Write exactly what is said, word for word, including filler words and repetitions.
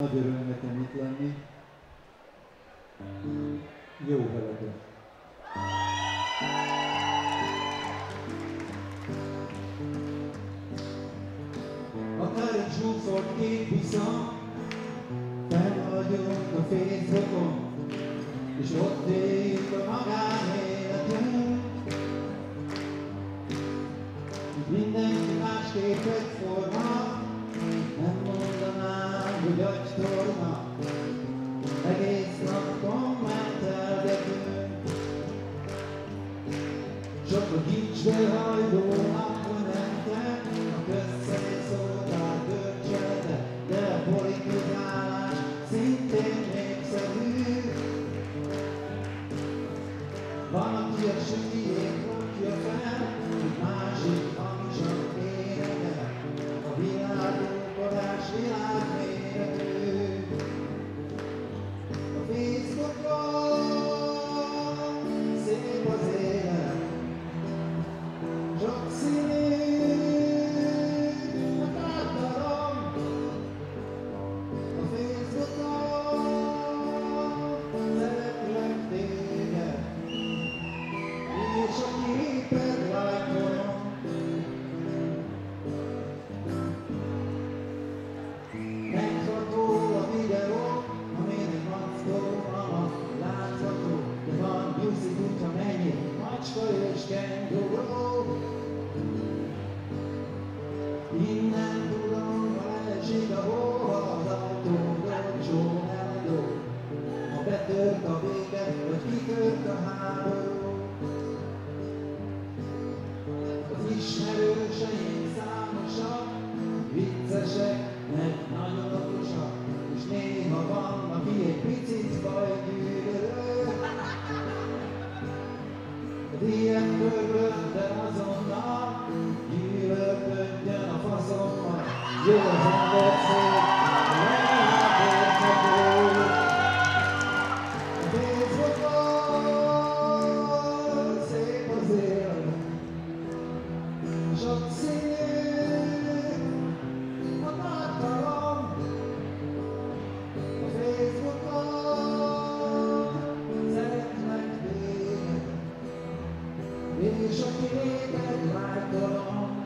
Nagy öröm nekem itt lenni. Jó veletek. Akár egy zsúfolt két buszon, fenn vagyunk a Facebookon, és ott éljük a magánéletünk. Mindenki másképp egyforma, nem mondanám, hogy agytorna, egész nap kommentelgetünk. Sok a kincsből hajló napkonenten, a közszerű szolgál bölcseletek, de a politizálás szintén népszerű. Van, aki a sütijét rakja fel, egy másik hamisan énekel, a világókodás világméretű. A Facebookon szép az élet, sok színű a társadalom. A Facebookon szeretlek téged, és a képed lájkolom. Megható a videó, amin egy mackó, mama látható, de van nyuszi kutya, mennyi macska és kenguró. Innen tudom, ha leesik a hó, ha az autó dolcsón eladó, ha betört a vége, vagy kitört a háború. Az ismerőseim számosak, viccesek, meg nagyon okosak, és néha van, aki egy picit bajgyűlölő. A dé em-ből, de azonnal gyűlölködjön a faszommal. Jó az ember szép, legalább érthető. A Facebookon szép az élet, sok színű a tartalom. A Facebookon szeretlek téged, és a képed lájkolom.